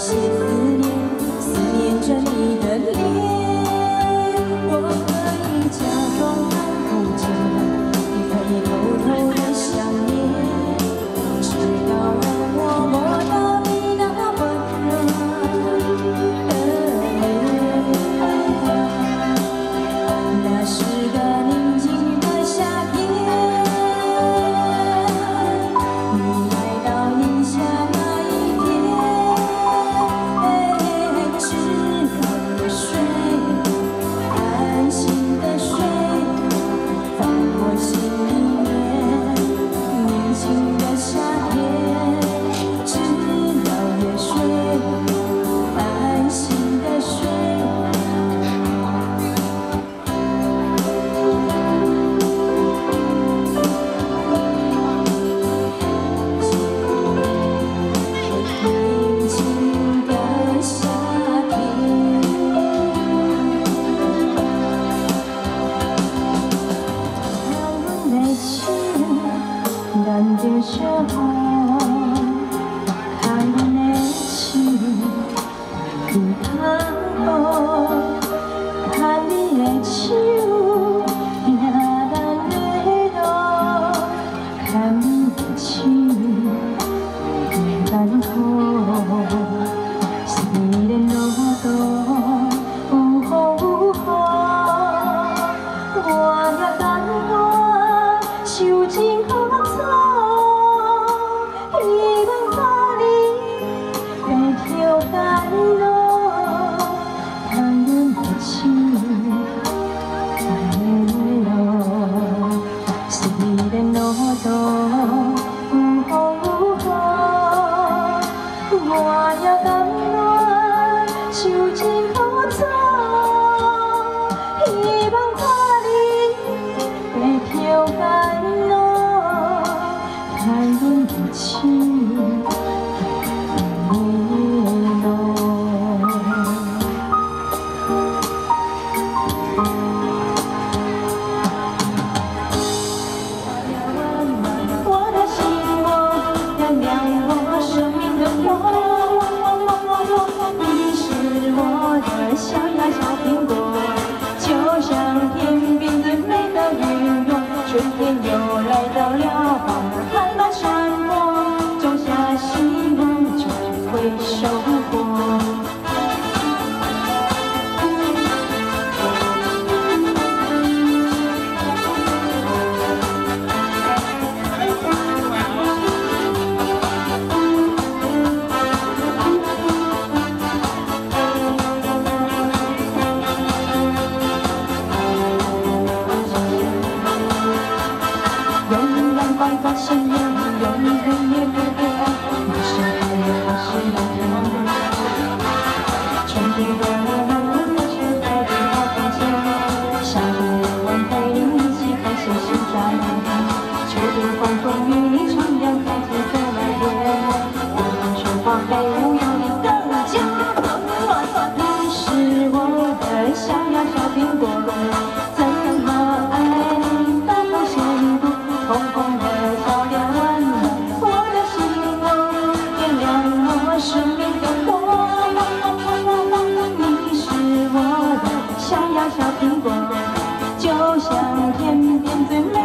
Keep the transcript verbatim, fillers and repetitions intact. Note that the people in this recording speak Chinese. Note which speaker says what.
Speaker 1: 些思念，思念着你的脸。我可以假装看不见，你可以偷偷的想念，直到让我摸到你那温热的脸。那是个宁静的夏天。 咱就小雨，看阮的手，去看雨，看你的手，行咱的路，看你的手，去咱好，虽然路途有风有雨，我也甘愿受尽苦楚。 希望把你白头偕老，看阮的手在路，虽然路途有风有雨，我也甘愿受尽苦楚。希望把你白头偕老，看阮的手。 小呀小苹果，就像天边最美的云朵。春天又来到了，把海蓝山坡，种下希望，就会收获。发现有永远也不会爱，你是爱还是蓝天？春天的路是在的好风景，夏夜晚陪你一起看星星眨眼，秋天狂风与你徜徉在天色来电，我们春花飞舞有你更加暖暖。你是我的小呀小苹果，怎么爱你都不嫌多，红红的。 生命的火，你是我的小呀小苹果，就像天边最美。